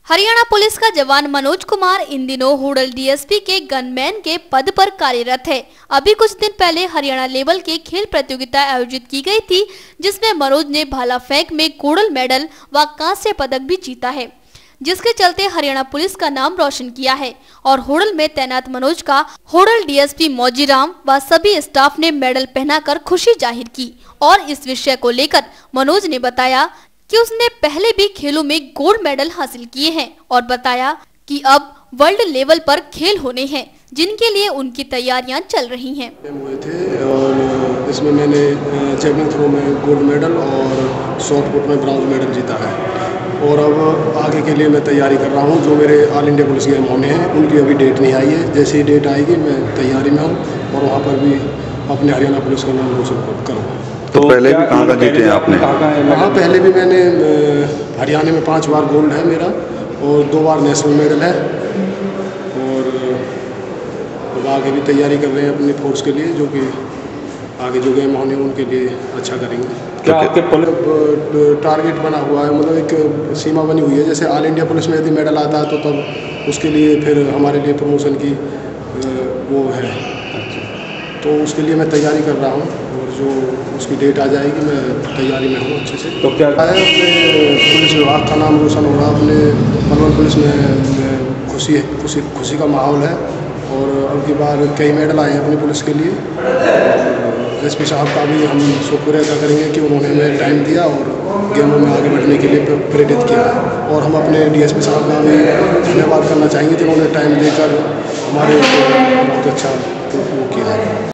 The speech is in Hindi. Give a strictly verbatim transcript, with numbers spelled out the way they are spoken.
हरियाणा पुलिस का जवान मनोज कुमार इन दिनों हुडल डीएसपी के गनमैन के पद पर कार्यरत है। अभी कुछ दिन पहले हरियाणा लेवल के खेल प्रतियोगिता आयोजित की गई थी, जिसमें मनोज ने भाला फेंक में गोल्ड मेडल व कांस्य पदक भी जीता है, जिसके चलते हरियाणा पुलिस का नाम रोशन किया है। और होडल में तैनात मनोज का होडल डीएसपी मौजीराम व सभी स्टाफ ने मेडल पहनाकर खुशी जाहिर की। और इस विषय को लेकर मनोज ने बताया कि उसने पहले भी खेलों में गोल्ड मेडल हासिल किए हैं और बताया कि अब वर्ल्ड लेवल पर खेल होने हैं, जिनके लिए उनकी तैयारियां चल रही हैं। हुए थे और इसमें मैंने जैवलिन थ्रो में गोल्ड मेडल और शॉट पुट में ब्रॉन्ज मेडल जीता है। और अब आगे के लिए मैं तैयारी कर रहा हूँ। जो मेरे ऑल इंडिया पुलिस गेम होने हैं उनकी अभी डेट नहीं आई है। जैसे ही डेट आएगी मैं तैयारी में हूँ और वहाँ पर भी अपने हरियाणा पुलिस का नाम रोशन करूँगा। तो पहले भी कहाँ का जीते हैं आपने? हाँ, पहले भी मैंने हरियाणा में पांच बार गोल्ड है मेरा और दो बार नेशनल मेडल है। और अब आगे भी तैयारी कर रहे हैं अपनी फोर्स के लिए, जो कि आगे जो गेम होने उनके लिए अच्छा करेंगे। क्या आपके टारगेट बना हुआ है, मतलब एक सीमा बनी हुई है। जैसे ऑल इंडिया पुलिस में यदि मेडल आता है तो तब उसके लिए फिर हमारे लिए प्रमोशन की वो है, तो उसके लिए मैं तैयारी कर रहा हूँ। और जो उसकी डेट आ जाएगी मैं तैयारी में हूँ अच्छे से। तो क्या है अपने पुलिस विभाग का नाम रोशन होगा। अपने पलवल पुलिस में खुशी खुशी खुशी का माहौल है। और अब की बार कई मेडल आए हैं अपनी पुलिस के लिए। एस पी साहब का भी हम शुक्रिया अदा करेंगे कि उन्होंने हमें टाइम दिया और गेमों में आगे बढ़ने के लिए प्रेरित किया है। और हम अपने डी एस पी साहब का भी धन्यवाद करना चाहेंगे जिन्होंने टाइम देकर हमारे बहुत अच्छा वो किया है।